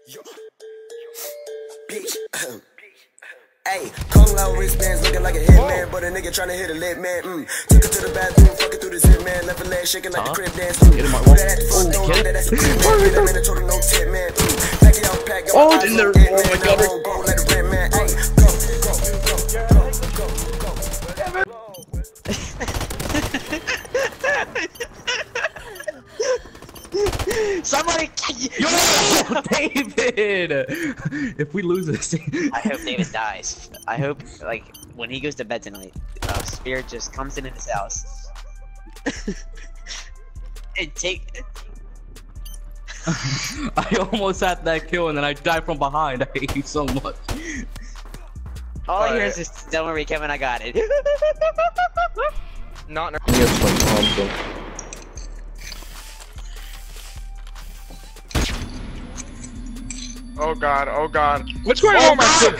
Yo. Bitch. Hey, Kung Lao wristbands looking like a hitman, but a nigga tryna hit a lit man. Took her to the bathroom, fucking through the zip man, left her leg shaking like the crib dance. Put that at the front door, that's a crib man. Hit him in the total no tip man. Pack it out, pack it out. Oh my god. Go like a red man. Hey, Somebody, yo, David! If we lose this, I hope David dies. I hope, like, when he goes to bed tonight, Spirit just comes into his house. And take. I almost had that kill and then I died from behind. I hate you so much. All I hear is just, don't worry, Kevin, I got it. Not. Oh god, oh god. What's going on, my kid?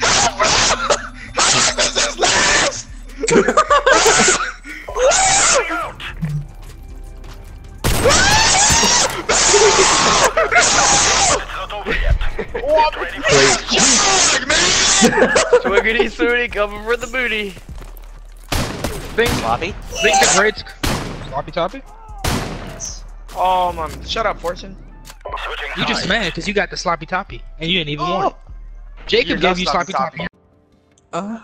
How does this last? What? Swiggity Swooty coming for the booty. Think the great sloppy toppy? Oh man, shut up, Fortune. You just mad because you got the sloppy toppy and you didn't even want it. Jacob gave you sloppy toppy. Oh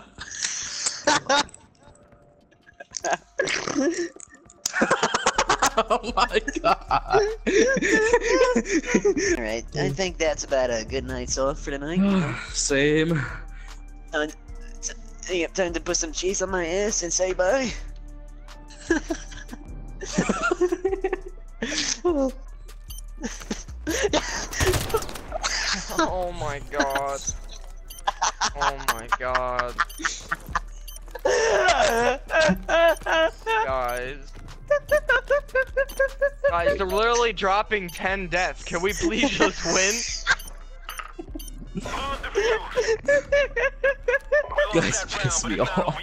my god. Alright, I think that's about a good night's off for tonight. Same. Time to put some cheese on my ass and say bye. Oh my god. Oh my god. Guys. Guys, they're literally dropping 10 deaths. Can we please just win? Guys piss me off.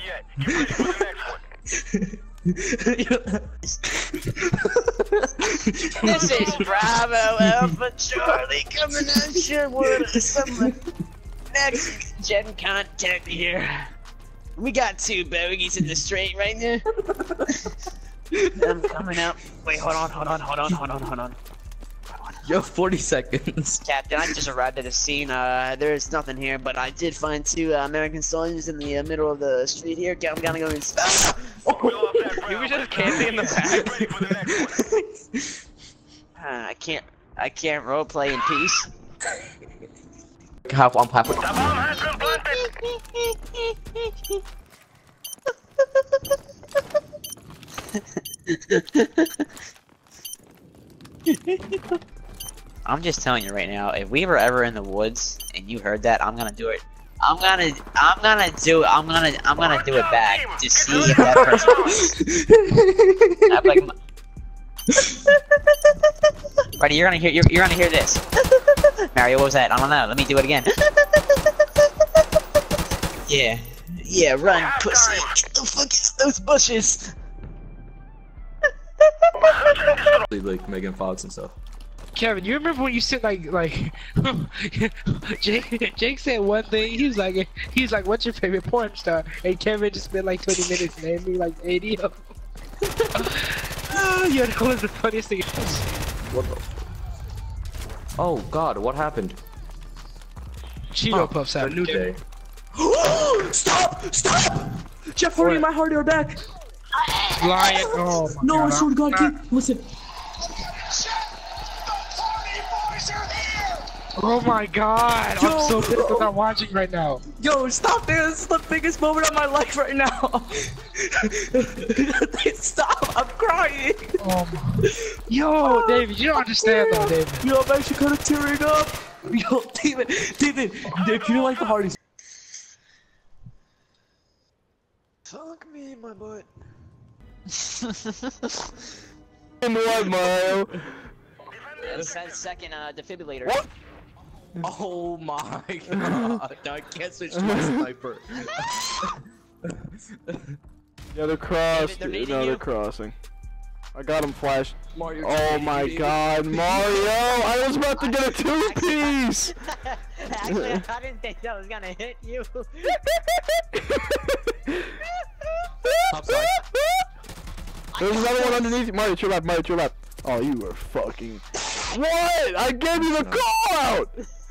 This is Bravo Alpha Charlie coming at you with some next gen contact here. We got 2 bogeys in the straight right now. I'm coming up. Wait, hold on. Yo, 40 seconds. Captain, I just arrived at the scene. There's nothing here, but I did find 2 American soldiers in the middle of the street here. I'm gonna go and He was just camping in the back. I can't roleplay in peace. I'm halfway. I'm just telling you right now, if we were ever in the woods and you heard that, I'm gonna do it. I'm gonna do it back to see if that person. I'm like, Buddy, you're gonna hear this. Mario, what was that? I don't know. Let me do it again. Yeah, run, pussy. Get the fuck out of those bushes. Like Megan Fox and stuff. Kevin, you remember when you said like Jake said one thing. He was like, "What's your favorite porn star?" And Kevin just spent like 20 minutes naming like 80 of them. Yeah, that was the funniest thing. What the? Oh god, what happened? Cheeto Puffs out. New day. Stop! Jeff Hardy and my Hardy are back. Lion. Oh my no, god. I swear to God, keep listen. Oh my god, Yo, I'm so pissed I'm not watching right now. Yo, stop this! This is the biggest moment of my life right now! Stop! I'm crying! Oh my. Yo, David, you don't understand though, David. Yo, I'm actually kind of tearing up! Yo, David, if you don't like the Hardys. fuck me in my butt. What, Mario? Second defibrillator. What? Oh my god, I can't switch to my sniper. Yeah, they're crossing. They're needing No, you. they're crossing. I got him flashed. Mario, Oh my god, Mario! I was about to get a two-piece! Actually, I didn't think that was gonna hit you. Top side. There's another one underneath you. Mario, to your left, Mario, to your left. Oh, you were fucking... What? I gave you the call out!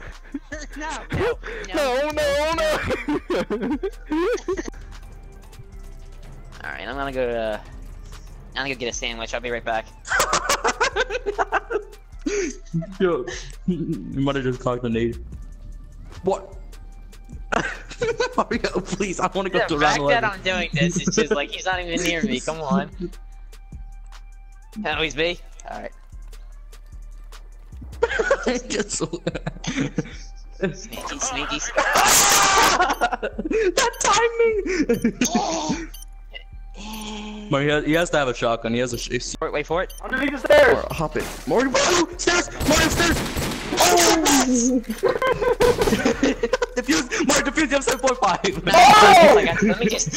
No. Alright, I'm gonna go get a sandwich. I'll be right back. Yo, you might have just cocked the nade. What? Mario, please, I want to go The to fact round that 11. I'm doing this is just like he's not even near me. Come on. Oh, he's B? Alright. Just so... Sneaky. That timing! Mario, he has to have a shotgun. He has a Wait for it. Underneath the stairs! Or hop it. Mario, stairs! Mario, stairs! Oh! Defuse! Mario, defuse! You have 7.5! Let me just.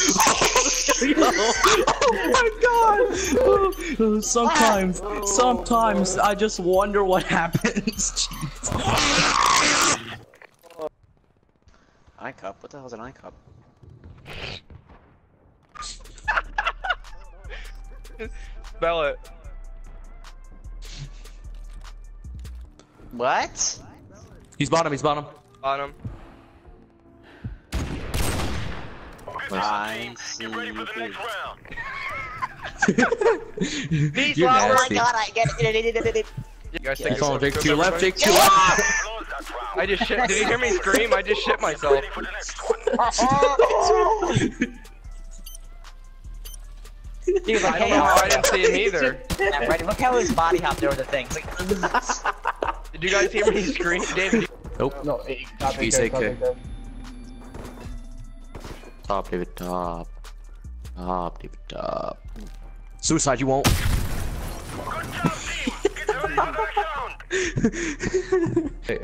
Oh my god! Sometimes I just wonder what happens. iCup? What the hell's an iCup? Spell it. What? He's bottom. On him. I see. You're Oh my nasty. god, I get it. You guys Yeah, think Come on, Jake, it's to your left, Jake, to your left! I just shit. Did you hear me scream? I just shit myself. Dude, I don't know how I didn't see him either. Yeah, right, look how his body hopped over the thing. It's like, Did you guys hear me scream? David, Nope. No, He's AK. Top, David, top. Top, David, top. Suicide, you won't. Hey.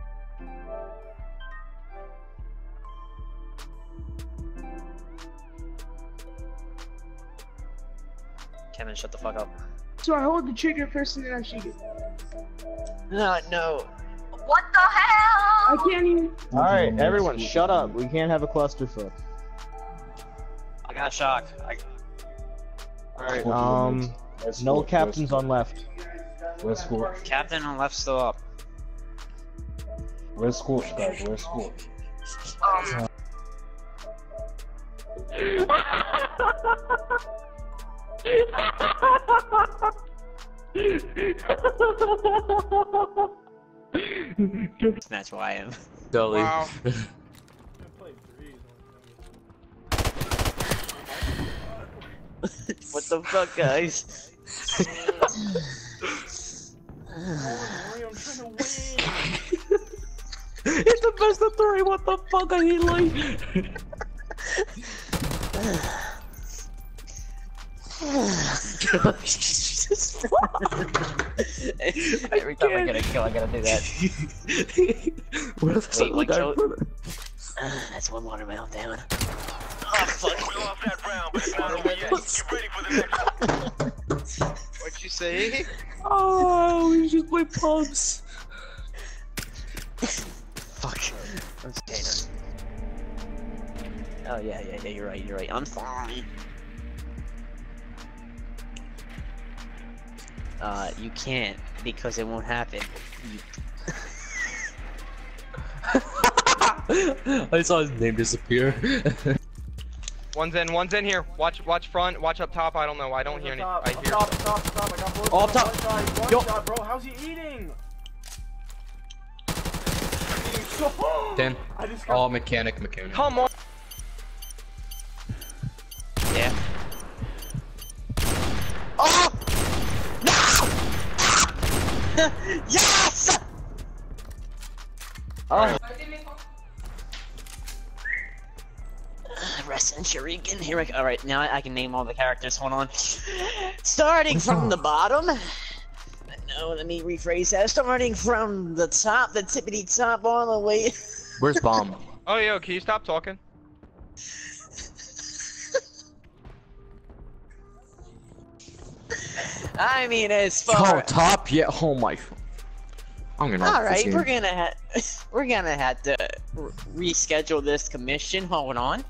Kevin, shut the fuck up. So I hold the trigger first and then I shoot it. No. What the hell? I can't even. Alright, everyone, shut up. We can't have a clusterfuck. I got a shock. Alright, no captains on left. Where's Scorch? Captain on left still up. Where's Scorch, guys? Where's Scorch? That's why I am. Dully. wow. What the fuck, guys? It's the best of 3, what the fuck, I hate life! Jesus Every time I get a kill, I gotta do that. What the fuck? what kill? That's one watermelon down. Oh, fuck. What'd you say? Oh, we should play pubs. Fuck. I'm scared. Oh, yeah, you're right. I'm fine. You can't, because it won't happen. I saw his name disappear. One's in here. Watch front, watch up top. I don't know. I don't hear any. I hear. Stop, I got both. All top. One Yo. shot, bro. How's he eating? Dan. Oh, mechanic. Come on. Yeah. Oh! No! Yes! Oh. Resident Shuriken. Here we go. Alright, now I can name all the characters. Hold on. Starting from the bottom. No, let me rephrase that. Starting from the top, the tippity top, all the way. Where's Bomb? Oh, yo, can you stop talking? I mean, as far. Oh, top, yeah. Oh my. I'm gonna. All right, we're gonna have to reschedule this commission. Hold on.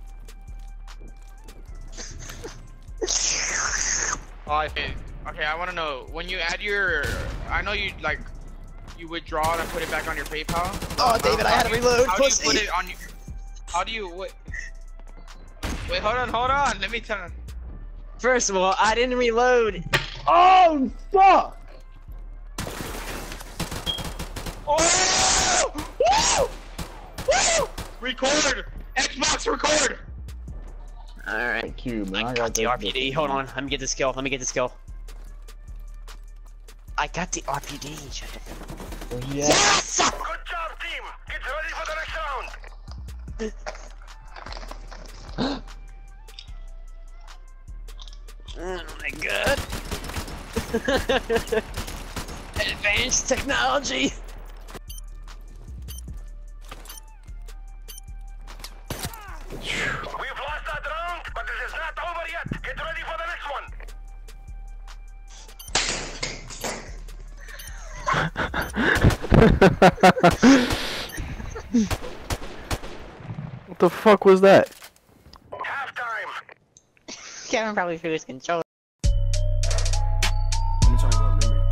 Okay, I want to know when you add your. I know you like. You withdraw it and put it back on your PayPal. Oh, David, I had to reload. How do you put it on your? How do you wait? Wait, hold on. Let me turn. First of all, I didn't reload. Oh, fuck! Oh! Woo! Woo! Record! Xbox record! Alright. Thank you, man. I got the RPD. Hold on. Let me get the skill. I got the RPD. Yeah. Yes! Good job, team. Get ready for the next round. Oh my god. Advanced technology. We've lost that round, but this is not over yet. Get ready for the next one. What the fuck was that? Halftime. Kevin probably threw his controller. Let me try to go memory.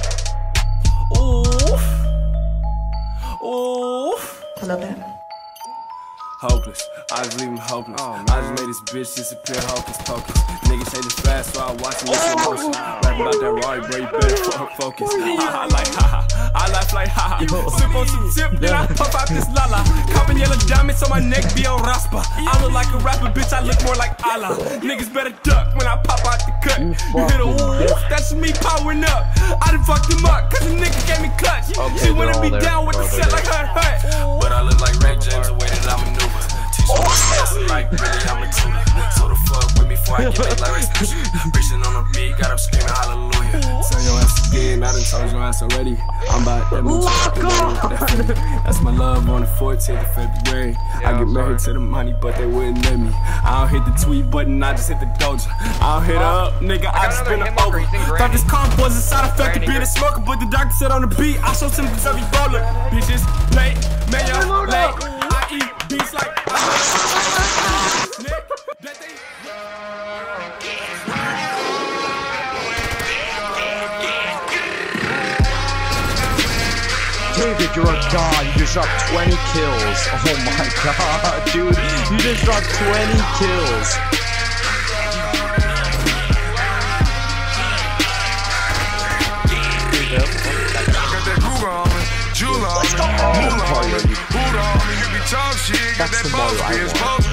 Oof. Hello there. Hopeless, I just leave him hopeless. I just made this bitch disappear, hocus pocus. Niggas say this fast, so I watch him with emotion. Rapping about that Rari, bro, you better focus. I like haha, I laugh like haha. Sip on some tip, then I puff out this lala. Copping yellow diamonds on my neck, be on raspa. I look like a rapper, bitch, I look more like Allah. Niggas better duck when I pop out the cut. You hit a woof, that's me powering up. I done fucked him up, cause the nigga gave me clutch. She wanna be down with the set like her hut. But I look like Ray James, the way that I maneuver. Teach me what's like, really, I'm a tutor. So the fuck with me before I get it like restitution. Preaching on the beat, got up screaming hallelujah. Tell your ass again, I done told your ass already. I'm about that much. That's my love on the 14th of February. I get married to the money, but they wouldn't let me. I don't hit the tweet button, I just hit the doja. I don't hit her up, nigga, I just spin her over. Thought this comp was a side effect to be the smoker, but the doctor said on the beat, I show symptoms of Ebola. Bitches, late, man, y'all late. I eat beats like David, you're a god. You just dropped 20 kills. Oh my god, dude. You just dropped 20 kills. Let's go! That's the Mario I want.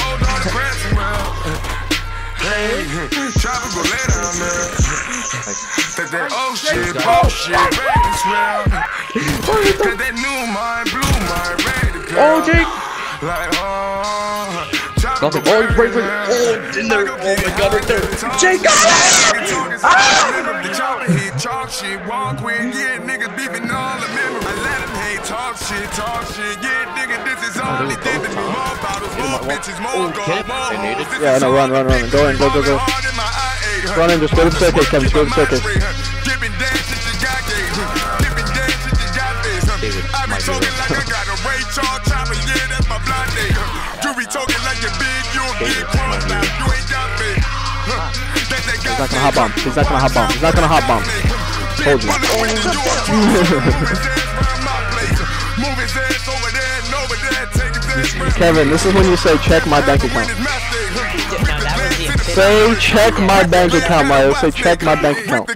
Hey, chopper go lay down there. That shit, bullshit, baby swell. That new mind, blue mind, ready to go. Oh, Jake! Like, Nothing. Oh, wait. Oh, in there. Oh my god, right there. Jake, got it! The chopper hit, talk shit, walk with, yeah, niggas beefing all the memory. I let him hate, talk shit, yeah, nigga, this is all he did to me. More bottles, more bitches, more gold, more hoes. Yeah, no, run. Go in. Go. Run in, just go to the staircase, Kevin, go to the staircase. David, I be talking like I got a Ray Charles chopper, yeah, that's my blind nigga. You be talking like you're big, you'll get crossed out, you ain't got me. He's not gonna hot bomb. Told you. Kevin, this is when you say check my bank account. Say check my bank account, Mario. Say check my bank account.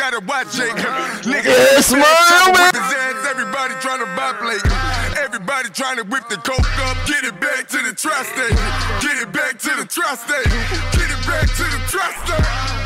Yes, Mario! Everybody trying to buy plate. Everybody trying to whip the coke up. Get it back to the trust station. Get it back to the trust station. Get it back to the trust station.